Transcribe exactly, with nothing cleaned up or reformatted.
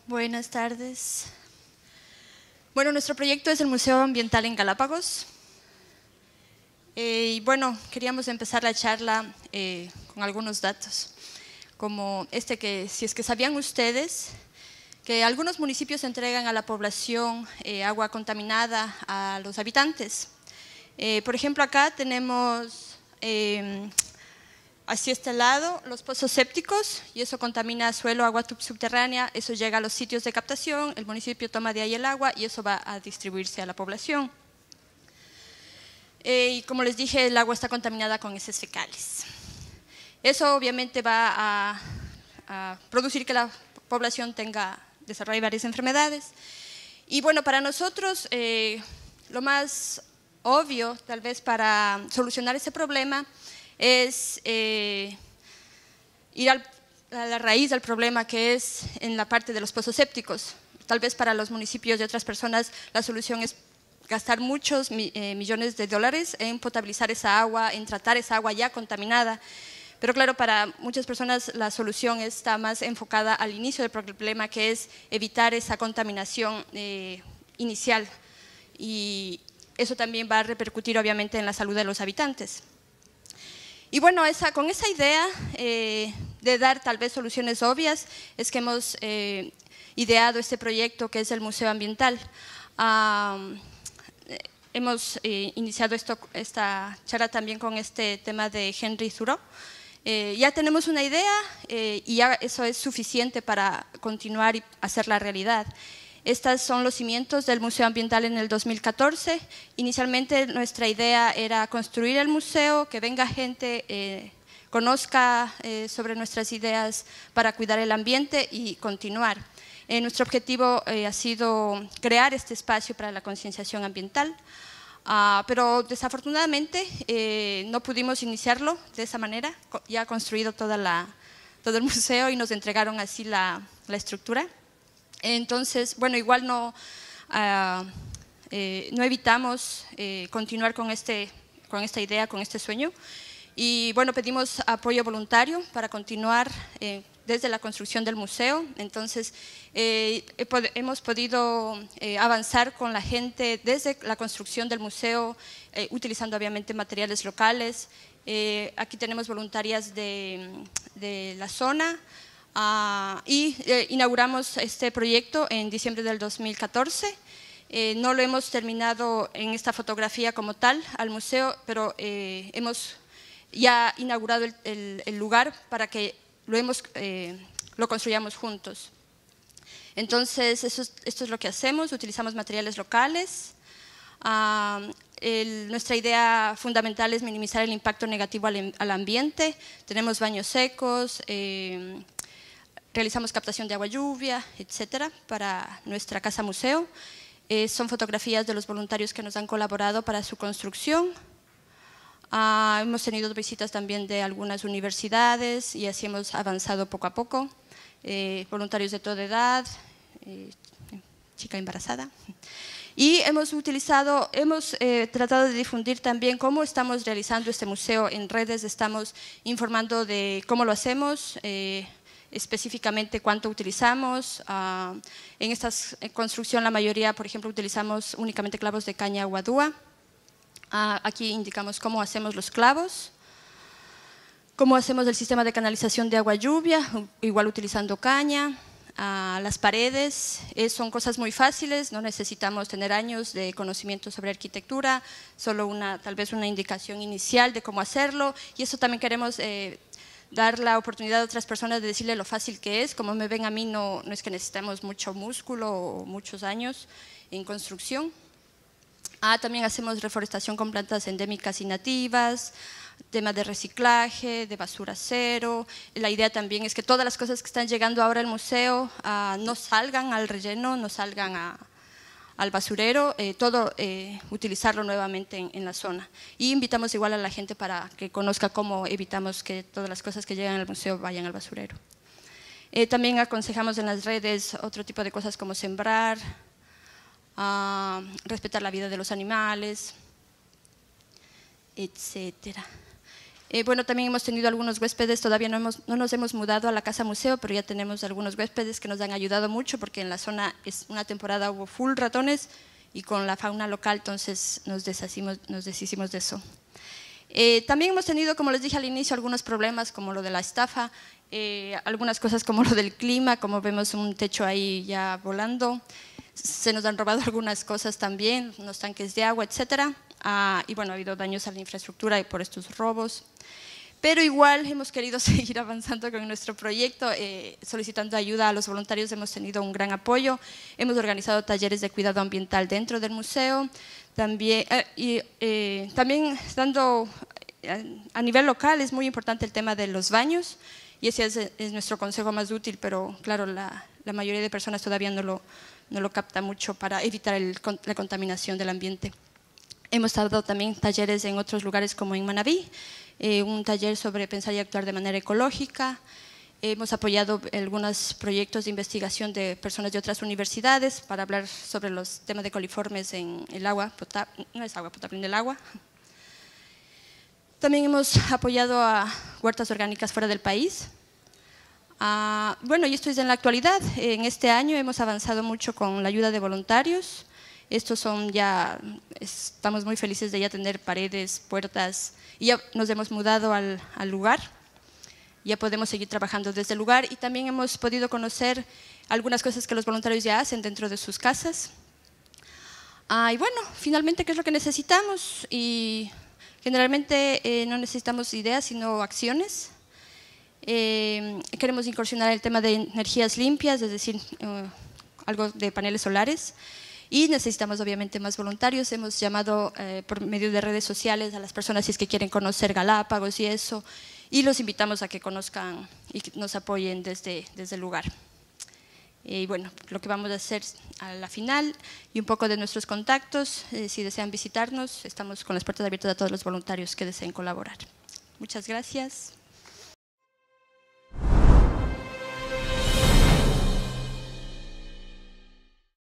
Buenas tardes. Bueno, nuestro proyecto es el Museo Ambiental en Galápagos. Eh, y bueno, queríamos empezar la charla eh, con algunos datos, como este que, si es que sabían ustedes, que algunos municipios entregan a la población eh, agua contaminada a los habitantes. Eh, por ejemplo, acá tenemos, eh, hacia este lado, los pozos sépticos, y eso contamina suelo, agua subterránea, eso llega a los sitios de captación, el municipio toma de ahí el agua y eso va a distribuirse a la población. Eh, y como les dije, el agua está contaminada con heces fecales. Eso obviamente va a, a producir que la población tenga, desarrolle varias enfermedades. Y bueno, para nosotros, eh, lo más obvio, tal vez para solucionar ese problema, es eh, ir al, a la raíz del problema, que es en la parte de los pozos sépticos. Tal vez para los municipios y otras personas la solución es gastar muchos mi, eh, millones de dólares en potabilizar esa agua, en tratar esa agua ya contaminada. Pero claro, para muchas personas la solución está más enfocada al inicio del problema, que es evitar esa contaminación eh, inicial. Y eso también va a repercutir obviamente en la salud de los habitantes. Y bueno, esa, con esa idea eh, de dar tal vez soluciones obvias, es que hemos eh, ideado este proyecto que es el Museo Ambiental. Um, hemos eh, iniciado esto, esta charla también con este tema de Henry Thoreau. Eh, ya tenemos una idea eh, y ya eso es suficiente para continuar y hacerla realidad. Estos son los cimientos del Museo Ambiental en el dos mil catorce. Inicialmente nuestra idea era construir el museo, que venga gente, eh, conozca eh, sobre nuestras ideas para cuidar el ambiente y continuar. Eh, nuestro objetivo eh, ha sido crear este espacio para la concienciación ambiental, uh, pero desafortunadamente eh, no pudimos iniciarlo de esa manera. Ya ha construido toda la, todo el museo y nos entregaron así la, la estructura. Entonces, bueno, igual no, uh, eh, no evitamos eh, continuar con, este, con esta idea, con este sueño. Y bueno, pedimos apoyo voluntario para continuar eh, desde la construcción del museo. Entonces, eh, hemos podido eh, avanzar con la gente desde la construcción del museo, eh, utilizando obviamente materiales locales. Eh, aquí tenemos voluntarias de, de la zona. Uh, y eh, inauguramos este proyecto en diciembre del dos mil catorce. Eh, no lo hemos terminado en esta fotografía como tal al museo, pero eh, hemos ya inaugurado el, el, el lugar para que lo, hemos, eh, lo construyamos juntos. Entonces, eso es, esto es lo que hacemos, utilizamos materiales locales. Uh, el, nuestra idea fundamental es minimizar el impacto negativo al, al ambiente. Tenemos baños secos, eh, realizamos captación de agua lluvia, etcétera, para nuestra casa museo. Eh, son fotografías de los voluntarios que nos han colaborado para su construcción. Uh, hemos tenido visitas también de algunas universidades y así hemos avanzado poco a poco. Eh, voluntarios de toda edad, eh, chica embarazada. Y hemos utilizado, hemos eh, tratado de difundir también cómo estamos realizando este museo en redes. Estamos informando de cómo lo hacemos, eh, específicamente cuánto utilizamos. Uh, en esta construcción la mayoría, por ejemplo, utilizamos únicamente clavos de caña guadúa. Uh, aquí indicamos cómo hacemos los clavos, cómo hacemos el sistema de canalización de agua lluvia, igual utilizando caña. Uh, las paredes eh, son cosas muy fáciles, no necesitamos tener años de conocimiento sobre arquitectura, solo una, tal vez una indicación inicial de cómo hacerlo, y eso también queremos eh, dar la oportunidad a otras personas de decirle lo fácil que es. Como me ven a mí, no, no es que necesitemos mucho músculo o muchos años en construcción. Ah, también hacemos reforestación con plantas endémicas y nativas, tema de reciclaje, de basura cero. La idea también es que todas las cosas que están llegando ahora al museo uh, no salgan al relleno, no salgan a, al basurero, eh, todo eh, utilizarlo nuevamente en, en la zona. Y invitamos igual a la gente para que conozca cómo evitamos que todas las cosas que llegan al museo vayan al basurero. Eh, también aconsejamos en las redes otro tipo de cosas como sembrar, uh, respetar la vida de los animales, etcétera. Eh, bueno, también hemos tenido algunos huéspedes, todavía no, hemos, no nos hemos mudado a la casa museo, pero ya tenemos algunos huéspedes que nos han ayudado mucho porque en la zona es una temporada hubo full ratones y con la fauna local entonces nos deshacimos, nos deshicimos de eso. Eh, también hemos tenido, como les dije al inicio, algunos problemas como lo de la estafa, eh, algunas cosas como lo del clima, como vemos un techo ahí ya volando, se nos han robado algunas cosas también, unos tanques de agua, etcétera. Ah, y bueno, ha habido daños a la infraestructura por estos robos. Pero igual hemos querido seguir avanzando con nuestro proyecto, eh, solicitando ayuda a los voluntarios, hemos tenido un gran apoyo, hemos organizado talleres de cuidado ambiental dentro del museo, también, eh, y, eh, también dando, eh, a nivel local es muy importante el tema de los baños, y ese es, es nuestro consejo más útil, pero claro, la, la mayoría de personas todavía no lo, no lo capta mucho para evitar el, la contaminación del ambiente. Hemos dado también talleres en otros lugares como en Manabí, eh, un taller sobre pensar y actuar de manera ecológica. Hemos apoyado algunos proyectos de investigación de personas de otras universidades para hablar sobre los temas de coliformes en el agua potable, no es agua potable, en el agua. También hemos apoyado a huertas orgánicas fuera del país. Ah, bueno, y esto es en la actualidad. En este año hemos avanzado mucho con la ayuda de voluntarios. Estos son ya, estamos muy felices de ya tener paredes, puertas, y ya nos hemos mudado al, al lugar, ya podemos seguir trabajando desde el lugar y también hemos podido conocer algunas cosas que los voluntarios ya hacen dentro de sus casas. Ah, y bueno, finalmente, ¿qué es lo que necesitamos? Y generalmente eh, no necesitamos ideas, sino acciones. Eh, queremos incursionar el tema de energías limpias, es decir, uh, algo de paneles solares. Y necesitamos obviamente más voluntarios. Hemos llamado eh, por medio de redes sociales a las personas si es que quieren conocer Galápagos y eso, y los invitamos a que conozcan y que nos apoyen desde, desde el lugar. Y bueno, lo que vamos a hacer a la final y un poco de nuestros contactos, eh, si desean visitarnos, estamos con las puertas abiertas a todos los voluntarios que deseen colaborar. Muchas gracias.